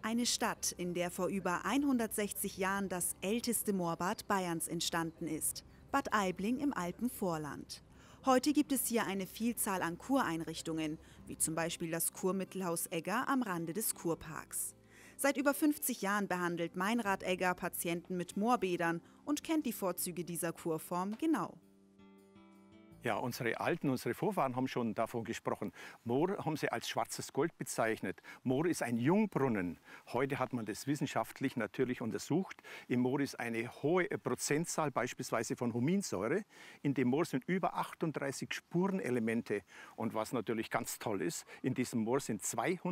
Eine Stadt, in der vor über 160 Jahren das älteste Moorbad Bayerns entstanden ist, Bad Aibling im Alpenvorland. Heute gibt es hier eine Vielzahl an Kureinrichtungen, wie zum Beispiel das Kurmittelhaus Egger am Rande des Kurparks. Seit über 50 Jahren behandelt Meinrad Egger Patienten mit Moorbädern und kennt die Vorzüge dieser Kurform genau. Ja, unsere Vorfahren haben schon davon gesprochen. Moor haben sie als schwarzes Gold bezeichnet. Moor ist ein Jungbrunnen. Heute hat man das wissenschaftlich natürlich untersucht. Im Moor ist eine hohe Prozentzahl beispielsweise von Huminsäure. In dem Moor sind über 38 Spurenelemente. Und was natürlich ganz toll ist, in diesem Moor sind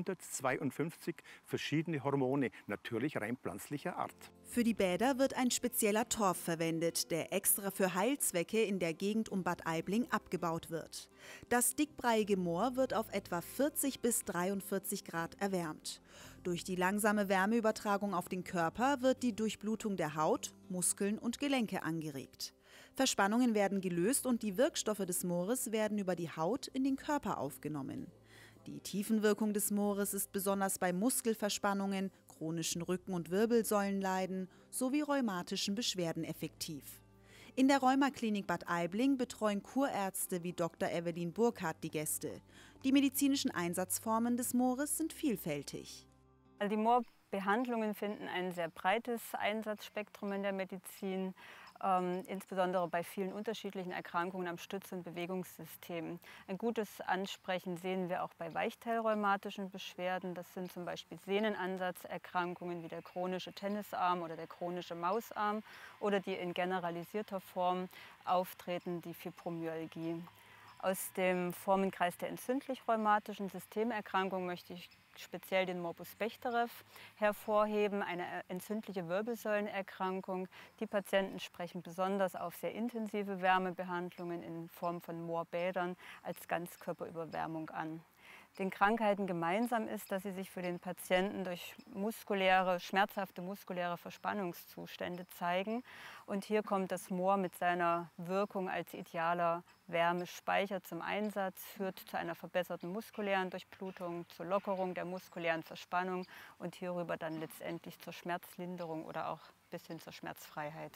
252 verschiedene Hormone, natürlich rein pflanzlicher Art. Für die Bäder wird ein spezieller Torf verwendet, der extra für Heilzwecke in der Gegend um Bad Aibling abgebaut wird. Das dickbreiige Moor wird auf etwa 40 bis 43 Grad erwärmt. Durch die langsame Wärmeübertragung auf den Körper wird die Durchblutung der Haut, Muskeln und Gelenke angeregt. Verspannungen werden gelöst und die Wirkstoffe des Moores werden über die Haut in den Körper aufgenommen. Die Tiefenwirkung des Moores ist besonders bei Muskelverspannungen, chronischen Rücken- und Wirbelsäulenleiden sowie rheumatischen Beschwerden effektiv. In der Rheumaklinik Bad Aibling betreuen Kurärzte wie Dr. Evelyn Burkhardt die Gäste. Die medizinischen Einsatzformen des Moores sind vielfältig. Die Moorbehandlungen finden ein sehr breites Einsatzspektrum in der Medizin, insbesondere bei vielen unterschiedlichen Erkrankungen am Stütz- und Bewegungssystem. Ein gutes Ansprechen sehen wir auch bei weichteilrheumatischen Beschwerden. Das sind zum Beispiel Sehnenansatzerkrankungen wie der chronische Tennisarm oder der chronische Mausarm oder die in generalisierter Form auftreten, die Fibromyalgie. Aus dem Formenkreis der entzündlich-rheumatischen Systemerkrankungen möchte ich speziell den Morbus Bechterew hervorheben, eine entzündliche Wirbelsäulenerkrankung. Die Patienten sprechen besonders auf sehr intensive Wärmebehandlungen in Form von Moorbädern als Ganzkörperüberwärmung an. Den Krankheiten gemeinsam ist, dass sie sich für den Patienten durch schmerzhafte muskuläre Verspannungszustände zeigen. Und hier kommt das Moor mit seiner Wirkung als idealer Wärmespeicher zum Einsatz, führt zu einer verbesserten muskulären Durchblutung, zur Lockerung der muskulären Verspannung und hierüber dann letztendlich zur Schmerzlinderung oder auch bis hin zur Schmerzfreiheit.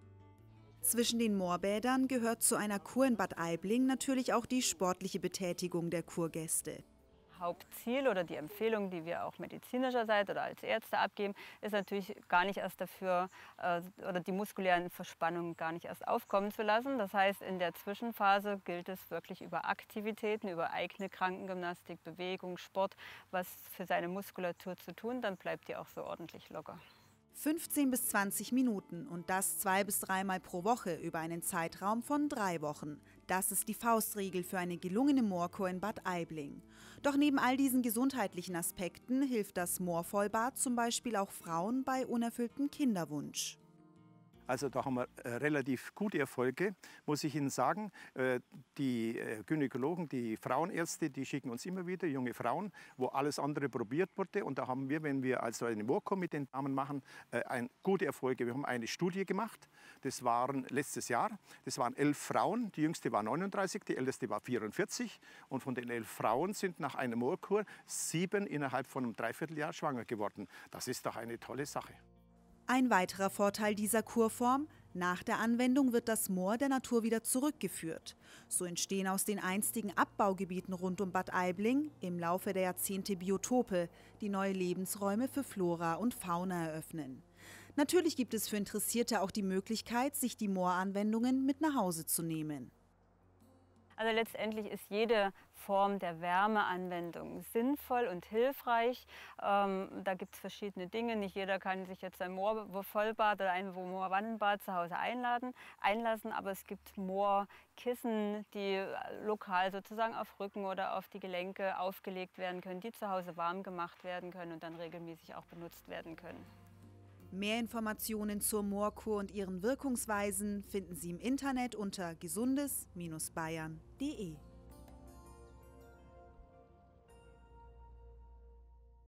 Zwischen den Moorbädern gehört zu einer Kur in Bad Aibling natürlich auch die sportliche Betätigung der Kurgäste. Hauptziel oder die Empfehlung, die wir auch medizinischerseits oder als Ärzte abgeben, ist natürlich gar nicht erst dafür oder die muskulären Verspannungen gar nicht erst aufkommen zu lassen. Das heißt, in der Zwischenphase gilt es wirklich über Aktivitäten, über eigene Krankengymnastik, Bewegung, Sport, was für seine Muskulatur zu tun, dann bleibt die auch so ordentlich locker. 15 bis 20 Minuten und das 2- bis 3-mal pro Woche über einen Zeitraum von 3 Wochen. Das ist die Faustregel für eine gelungene Moorkur in Bad Aibling. Doch neben all diesen gesundheitlichen Aspekten hilft das Moorvollbad zum Beispiel auch Frauen bei unerfülltem Kinderwunsch. Also da haben wir relativ gute Erfolge, muss ich Ihnen sagen. Die Gynäkologen, die Frauenärzte, die schicken uns immer wieder junge Frauen, wo alles andere probiert wurde. Und da haben wir, wenn wir also eine Moorkur mit den Damen machen, gute Erfolge. Wir haben eine Studie gemacht, das waren letztes Jahr. Das waren 11 Frauen, die jüngste war 39, die älteste war 44. Und von den 11 Frauen sind nach einer Moorkur 7 innerhalb von einem Dreivierteljahr schwanger geworden. Das ist doch eine tolle Sache. Ein weiterer Vorteil dieser Kurform: Nach der Anwendung wird das Moor der Natur wieder zurückgeführt. So entstehen aus den einstigen Abbaugebieten rund um Bad Aibling im Laufe der Jahrzehnte Biotope, die neue Lebensräume für Flora und Fauna eröffnen. Natürlich gibt es für Interessierte auch die Möglichkeit, sich die Mooranwendungen mit nach Hause zu nehmen. Also letztendlich ist jede Form der Wärmeanwendung sinnvoll und hilfreich. Da gibt es verschiedene Dinge. Nicht jeder kann sich jetzt ein Moorvollbad oder ein Moorwannenbad zu Hause einlassen, aber es gibt Moorkissen, die lokal sozusagen auf Rücken oder auf die Gelenke aufgelegt werden können, die zu Hause warm gemacht werden können und dann regelmäßig auch benutzt werden können. Mehr Informationen zur Moorkur und ihren Wirkungsweisen finden Sie im Internet unter gesundes-bayern.de.